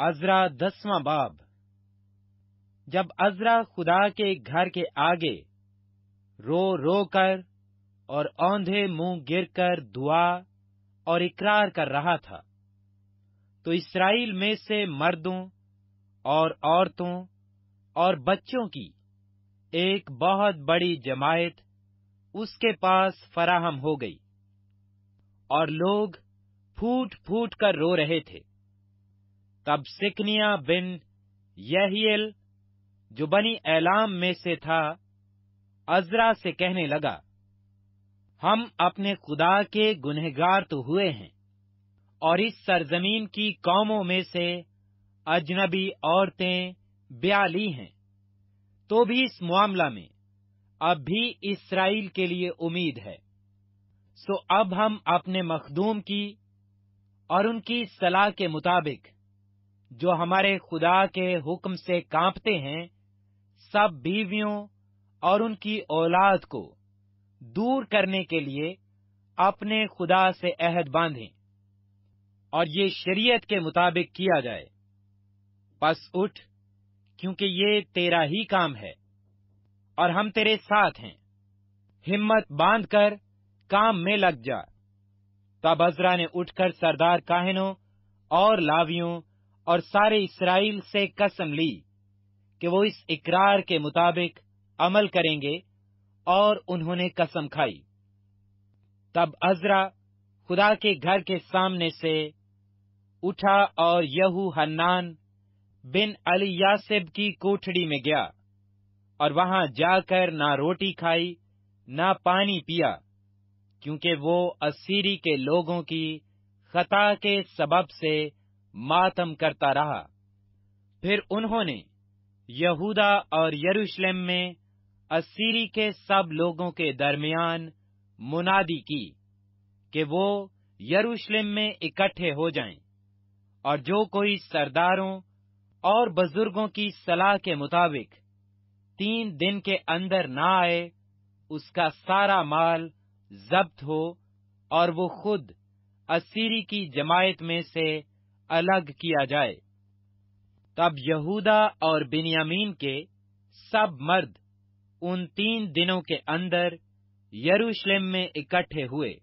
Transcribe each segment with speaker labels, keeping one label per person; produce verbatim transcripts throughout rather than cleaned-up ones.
Speaker 1: अज़रा दसवां बाब। जब अज़रा खुदा के घर के आगे रो रो कर और औंधे मुंह गिर कर दुआ और इकरार कर रहा था, तो इस्राएल में से मर्दों और औरतों और बच्चों की एक बहुत बड़ी जमायत उसके पास फराहम हो गई, और लोग फूट फूट कर रो रहे थे। तब सिकनिया बिन यहीएल, जो बनी एलाम में से था, अज़रा से कहने लगा, हम अपने खुदा के गुनहगार तो हुए हैं, और इस सरजमीन की कौमों में से अजनबी औरतें ब्याह ली हैं, तो भी इस मामला में अब भी इस्राएल के लिए उम्मीद है। सो अब हम अपने मखदूम की और उनकी सलाह के मुताबिक, जो हमारे खुदा के हुक्म से कांपते हैं, सब बीवियों और उनकी औलाद को दूर करने के लिए अपने खुदा से अहद बांधें, और ये शरीयत के मुताबिक किया जाए। बस उठ, क्योंकि ये तेरा ही काम है, और हम तेरे साथ हैं। हिम्मत बांध कर काम में लग जा। तब अज़रा ने उठकर सरदार काहिनों और लावियों और सारे इस्राएल से कसम ली कि वो इस इकरार के मुताबिक अमल करेंगे, और उन्होंने कसम खाई। तब अज़रा खुदा के घर के सामने से उठा और यहू हन्नान बिन अलीयासिब की कोठड़ी में गया, और वहां जाकर ना रोटी खाई ना पानी पिया, क्योंकि वो अस्सीरी के लोगों की खता के सबब से मातम करता रहा। फिर उन्होंने यहूदा और यरूशलेम में अस्सीरी के सब लोगों के दरमियान मुनादी की कि वो यरूशलेम में इकट्ठे हो जाएं, और जो कोई सरदारों और बुजुर्गों की सलाह के मुताबिक तीन दिन के अंदर ना आए, उसका सारा माल जब्त हो, और वो खुद अस्सीरी की जमायत में से अलग किया जाए। तब यहूदा और बिन्यामीन के सब मर्द उन तीन दिनों के अंदर यरूशलेम में इकट्ठे हुए।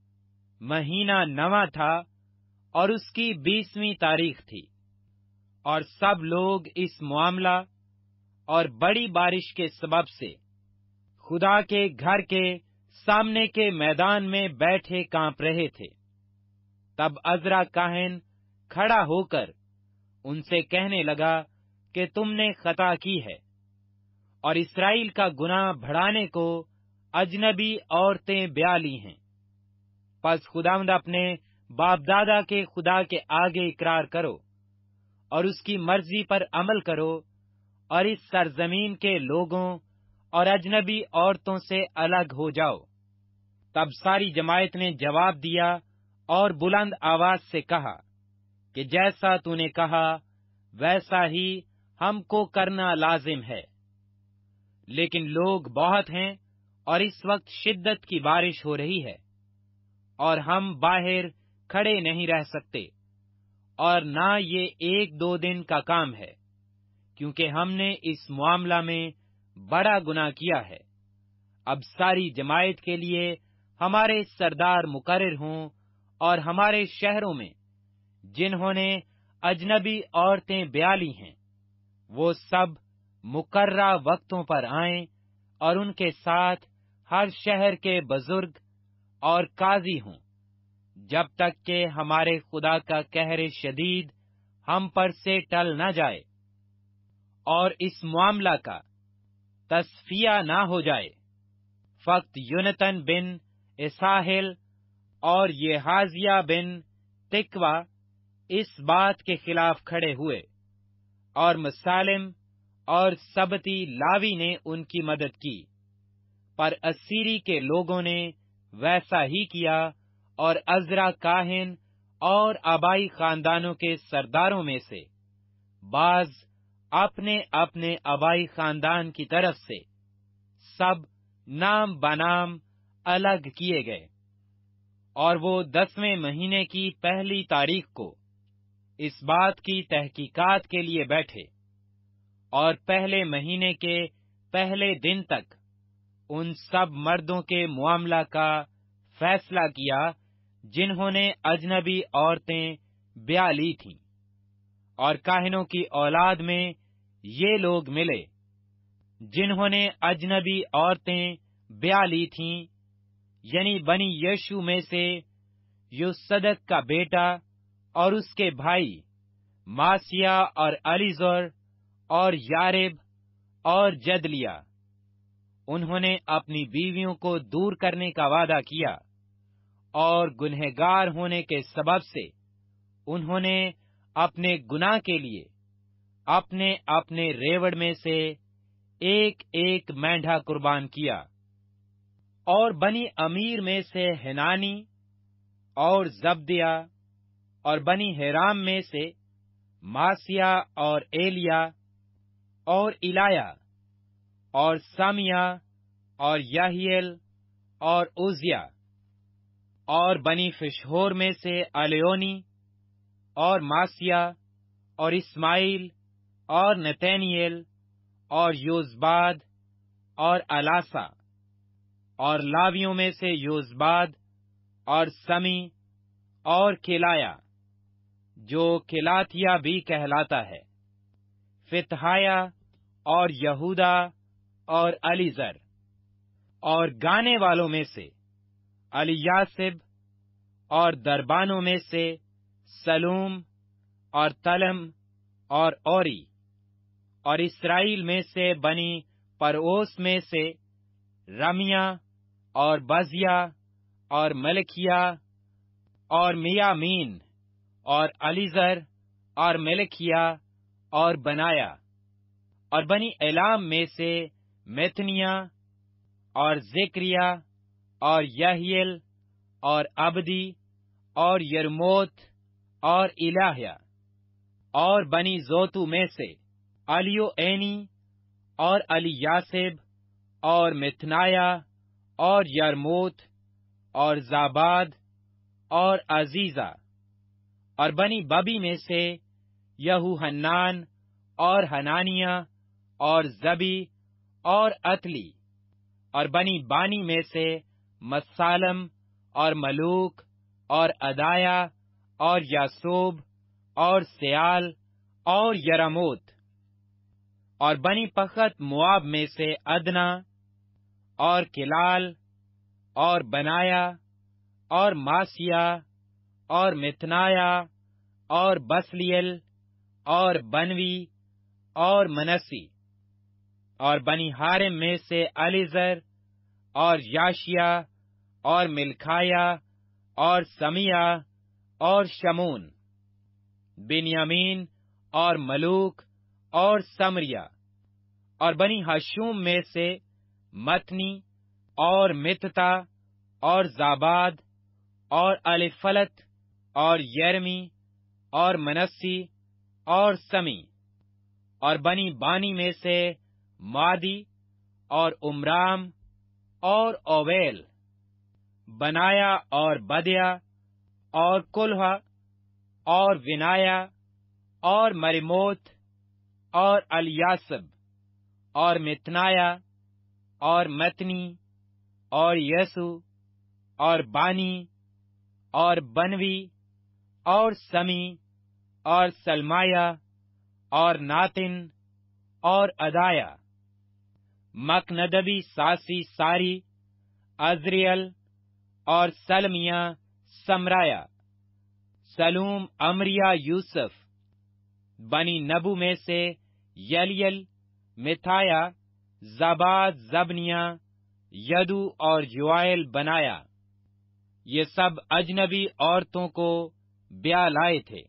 Speaker 1: महीना नवा था और उसकी बीसवीं तारीख थी, और सब लोग इस मामला और बड़ी बारिश के सबब से खुदा के घर के सामने के मैदान में बैठे कांप रहे थे। तब अज़रा काहिन खड़ा होकर उनसे कहने लगा कि तुमने खता की है, और इस्राएल का गुनाह बढ़ाने को अजनबी औरतें ब्याह ली हैं। बस खुदावंद अपने बाप दादा के खुदा के आगे इकरार करो, और उसकी मर्जी पर अमल करो, और इस सरजमीन के लोगों और अजनबी औरतों से अलग हो जाओ। तब सारी जमायत ने जवाब दिया और बुलंद आवाज से कहा कि जैसा तूने कहा वैसा ही हमको करना लाजिम है। लेकिन लोग बहुत हैं, और इस वक्त शिद्दत की बारिश हो रही है, और हम बाहर खड़े नहीं रह सकते, और ना ये एक दो दिन का काम है, क्योंकि हमने इस मामला में बड़ा गुनाह किया है। अब सारी जमायत के लिए हमारे सरदार मुकर्रर हों, और हमारे शहरों में जिन्होंने अजनबी औरतें ब्याह ली हैं, वो सब मुकर्रा वक्तों पर आएं, और उनके साथ हर शहर के बुजुर्ग और काजी हों, जब तक कि हमारे खुदा का कहर शदीद हम पर से टल न जाए, और इस मामला का तस्फिया ना हो जाए। फक्त यूनतन बिन इसाहिल और येहाजिया बिन तिकवा इस बात के खिलाफ खड़े हुए, और मसालिम और सबती लावी ने उनकी मदद की। पर अस्सीरी के लोगों ने वैसा ही किया, और अज़रा काहिन और आबाई खानदानों के सरदारों में से बाज अपने अपने आबाई खानदान की तरफ से सब नाम बनाम अलग किए गए, और वो दसवें महीने की पहली तारीख को اس بات کی تحقیقات کے لیے بیٹھے اور پہلے مہینے کے پہلے دن تک ان سب مردوں کے معاملہ کا فیصلہ کیا جنہوں نے اجنبی عورتیں بیاہ لی تھیں، اور کاہنوں کی اولاد میں یہ لوگ ملے جنہوں نے اجنبی عورتیں بیاہ لی تھیں، یعنی بنی یشو میں سے یوصدق کا بیٹا اور اس کے بھائی ماسیا اور علیزر اور یارب اور جدلیا۔ انہوں نے اپنی بیویوں کو دور کرنے کا وعدہ کیا، اور گنہگار ہونے کے سبب سے انہوں نے اپنے گناہ کے لیے اپنے اپنے ریوڑ میں سے ایک ایک مینڈھا قربان کیا۔ اور بنی امیر میں سے ہنانی اور زبدیا، اور بنی حرام میں سے ماسیا اور ایلیا اور الایا اور سمیا اور یحیل اور عزیا، اور بنی فشہور میں سے الیونی اور ماسیا اور اسماعیل اور نتنیل اور یوزباد اور الاسا، اور لاویوں میں سے یوزباد اور سمی اور کلایا جو کلاتیا بھی کہلاتا ہے، فتحایا اور یہودا اور علیزر، اور گانے والوں میں سے الیاسب، اور دربانوں میں سے سلوم اور تلم اور اوری، اور اسرائیل میں سے بنی پروس میں سے رمیا اور بزیا اور ملکیا اور میامین اور علیزر اور ملکیا اور بنایا، اور بنی ایلام میں سے متنیا اور ذکریا اور یحیل اور عبدی اور یرموت اور الہیہ، اور بنی زوتو میں سے الیو اینی اور الیاسب اور متنایا اور یرموت اور زاباد اور عزیزہ، اور بنی ببی میں سے یہوحنان اور حنانیہ اور زبی اور اتلی، اور بنی بانی میں سے مسالم اور ملوک اور ادایا اور یاسوب اور سیال اور یرموت، اور بنی پخت مواب میں سے ادنا اور کلال اور بنایا اور ماسیا اور متنایا اور بسلیل اور بنوی اور منسی، اور بنی حارم میں سے علیزر اور یاشیا اور ملکھایا اور سمیا اور شمون، بنیامین اور ملوک اور سمریا، اور بنی حشوم میں سے متنی اور متتا اور زاباد اور الفلت اور یرمی اور منسی اور سمی، اور بنی بانی میں سے مادی اور عمرام اور اویل، بنایا اور بدیا اور کلہ اور ونایا اور مرموت اور الیاسب اور متنایا اور متنی اور یسو اور بانی اور بنوی اور سمی اور سلمایا اور ناتن اور ادایا، مکندبی ساسی ساری، عزریل اور سلمیا سمرایا، سلوم امریا یوسف، بنی نبو میں سے یلیل، متھایا، زباد زبنیا، یدو اور یوائل بنایا۔ یہ سب اجنبی عورتوں کو بیاہ لائے تھے،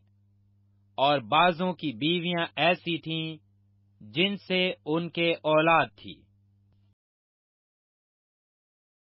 Speaker 1: اور بعضوں کی بیویاں ایسی تھیں جن سے ان کے اولاد تھی۔